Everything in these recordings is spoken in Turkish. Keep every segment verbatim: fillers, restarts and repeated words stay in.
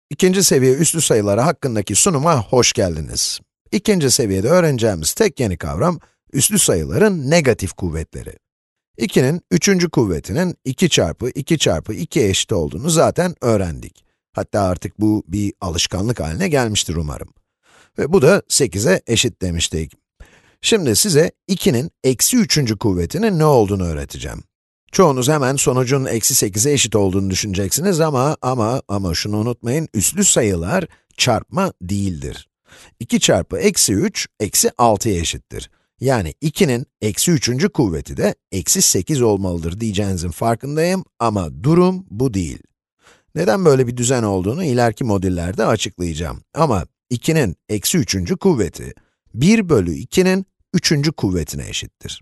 İkinci seviye üslü sayıları hakkındaki sunuma hoş geldiniz. İkinci seviyede öğreneceğimiz tek yeni kavram, üslü sayıların negatif kuvvetleri. ikinin üçüncü kuvvetinin iki çarpı iki çarpı ikiye eşit olduğunu zaten öğrendik. Hatta artık bu bir alışkanlık haline gelmiştir umarım. Ve bu da sekize eşit demiştik. Şimdi size ikinin eksi üçüncü kuvvetinin ne olduğunu öğreteceğim. Çoğunuz hemen sonucun eksi sekize eşit olduğunu düşüneceksiniz ama, ama, ama şunu unutmayın, üslü sayılar çarpma değildir. iki çarpı eksi üç, eksi altıya eşittir. Yani ikinin eksi üçüncü kuvveti de eksi sekiz olmalıdır diyeceğinizin farkındayım ama durum bu değil. Neden böyle bir düzen olduğunu ileriki modüllerde açıklayacağım. Ama ikinin eksi üçüncü kuvveti, bir bölü ikinin üçüncü kuvvetine eşittir.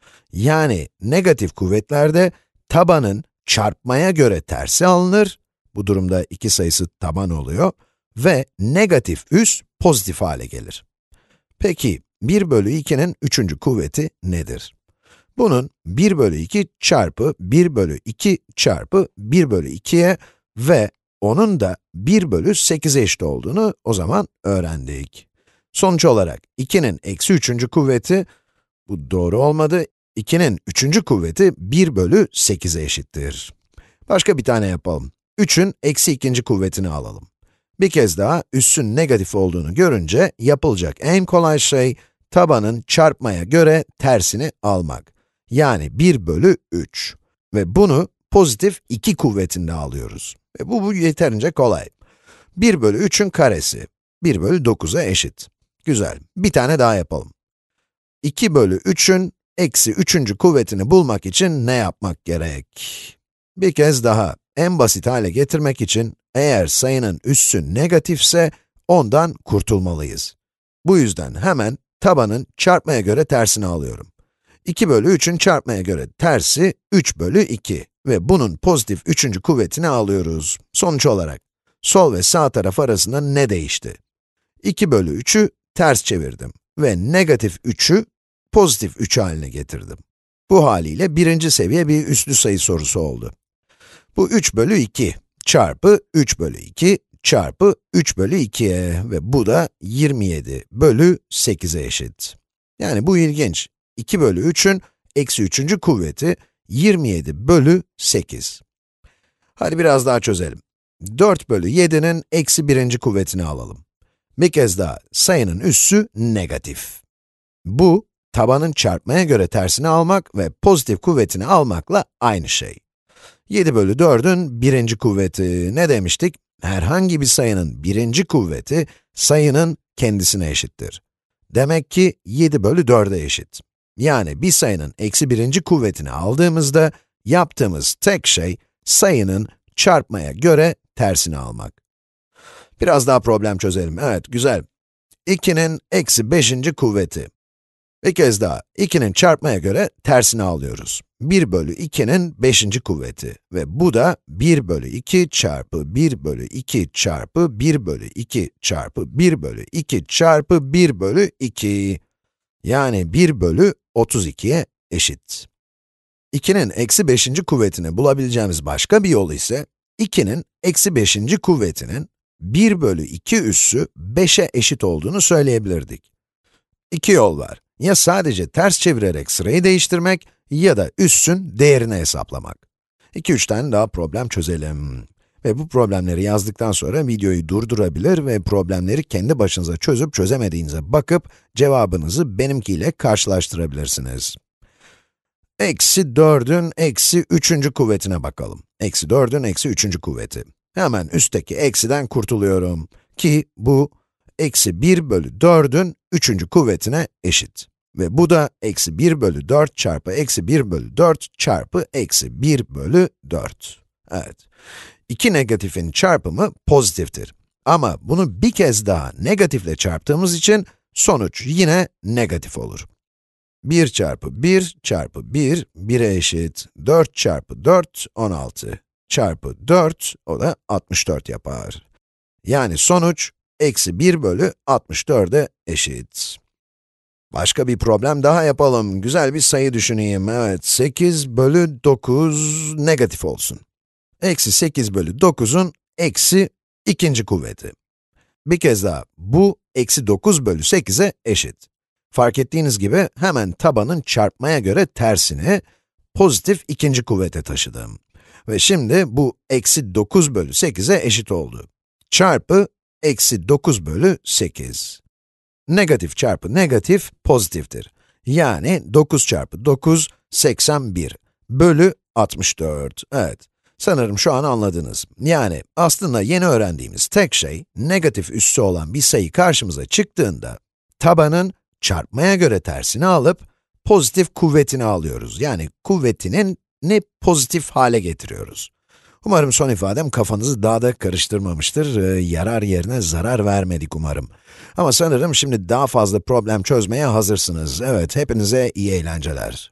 Yani negatif kuvvetlerde tabanın çarpmaya göre tersi alınır, bu durumda iki sayısı taban oluyor ve negatif üs pozitif hale gelir. Peki, bir bölü ikinin üçüncü kuvveti nedir? Bunun bir bölü iki çarpı bir bölü iki çarpı bir bölü ikiye ve onun da bir bölü sekize eşit olduğunu o zaman öğrendik. Sonuç olarak ikinin eksi üçüncü kuvveti, bu doğru olmadı, ikinin üçüncü kuvveti bir bölü sekize eşittir. Başka bir tane yapalım. üçün eksi ikinci kuvvetini alalım. Bir kez daha üssün negatif olduğunu görünce yapılacak en kolay şey, tabanın çarpmaya göre tersini almak. Yani bir bölü üç. Ve bunu pozitif iki kuvvetinde alıyoruz. Ve bu, bu yeterince kolay. bir bölü üçün karesi, bir bölü dokuza eşit. Güzel, bir tane daha yapalım. iki bölü üçün eksi üçüncü kuvvetini bulmak için ne yapmak gerek? Bir kez daha, en basit hale getirmek için, eğer sayının üssü negatifse, ondan kurtulmalıyız. Bu yüzden hemen tabanın çarpmaya göre tersini alıyorum. iki bölü üçün çarpmaya göre tersi üç bölü iki ve bunun pozitif üçüncü kuvvetini alıyoruz. Sonuç olarak, sol ve sağ taraf arasında ne değişti? iki bölü üçü ters çevirdim ve negatif üçü pozitif üç haline getirdim. Bu haliyle birinci seviye bir üslü sayı sorusu oldu. Bu üç bölü iki çarpı üç bölü iki çarpı üç bölü ikiye ve bu da yirmi yedi bölü sekize eşit. Yani bu ilginç. iki bölü üçün eksi üçüncü kuvveti yirmi yedi bölü sekiz. Hadi biraz daha çözelim. dört bölü yedinin eksi birinci kuvvetini alalım. Bir kez daha, sayının üssü negatif. Bu, tabanın çarpmaya göre tersini almak ve pozitif kuvvetini almakla aynı şey. yedi bölü dördün birinci kuvveti, ne demiştik? Herhangi bir sayının birinci kuvveti, sayının kendisine eşittir. Demek ki yedi bölü dörde eşit. Yani bir sayının eksi birinci kuvvetini aldığımızda, yaptığımız tek şey, sayının çarpmaya göre tersini almak. Biraz daha problem çözelim. Evet, güzel. ikinin eksi beşinci kuvveti. Bir kez daha, ikinin çarpmaya göre tersini alıyoruz. bir bölü ikinin beşinci kuvveti ve bu da bir bölü iki çarpı bir bölü iki çarpı bir bölü iki çarpı bir bölü iki çarpı bir bölü iki. Yani bir bölü otuz ikiye eşit. ikinin eksi beşinci kuvvetini bulabileceğimiz başka bir yol ise, ikinin eksi beşinci kuvvetinin bir bölü iki üssü beşe eşit olduğunu söyleyebilirdik. İki yol var. Ya sadece ters çevirerek sırayı değiştirmek ya da üssün değerini hesaplamak. iki üç tane daha problem çözelim. Ve bu problemleri yazdıktan sonra videoyu durdurabilir ve problemleri kendi başınıza çözüp çözemediğinize bakıp cevabınızı benimkiyle karşılaştırabilirsiniz. Eksi dördün eksi üçüncü kuvvetine bakalım. Eksi dördün eksi üçüncü kuvveti. Hemen üstteki eksiden kurtuluyorum. Ki bu, eksi bir bölü dördün üçüncü kuvvetine eşit. Ve bu da eksi bir bölü dört çarpı eksi bir bölü dört çarpı eksi bir bölü dört. Evet. İki negatifin çarpımı pozitiftir. Ama bunu bir kez daha negatifle çarptığımız için sonuç yine negatif olur. bir çarpı bir çarpı bir, bire eşit. dört çarpı dört, on altı. Çarpı dört, o da altmış dört yapar. Yani sonuç, eksi bir bölü altmış dörde eşit. Başka bir problem daha yapalım. Güzel bir sayı düşüneyim. Evet, sekiz bölü dokuz negatif olsun. Eksi sekiz bölü dokuzun eksi İkinci kuvveti. Bir kez daha, bu eksi dokuz bölü sekize eşit. Fark ettiğiniz gibi hemen tabanın çarpmaya göre tersini pozitif ikinci kuvvete taşıdım. Ve şimdi bu eksi dokuz bölü sekize eşit oldu. Çarpı eksi dokuz bölü sekiz. Negatif çarpı negatif pozitiftir. Yani dokuz çarpı dokuz, seksen bir bölü altmış dört. Evet, sanırım şu an anladınız. Yani aslında yeni öğrendiğimiz tek şey, negatif üssü olan bir sayı karşımıza çıktığında, tabanın çarpmaya göre tersini alıp, pozitif kuvvetini alıyoruz. Yani kuvvetinin ne pozitif hale getiriyoruz. Umarım son ifadem kafanızı daha da karıştırmamıştır. Ee, yarar yerine zarar vermedik umarım. Ama sanırım şimdi daha fazla problem çözmeye hazırsınız. Evet, hepinize iyi eğlenceler.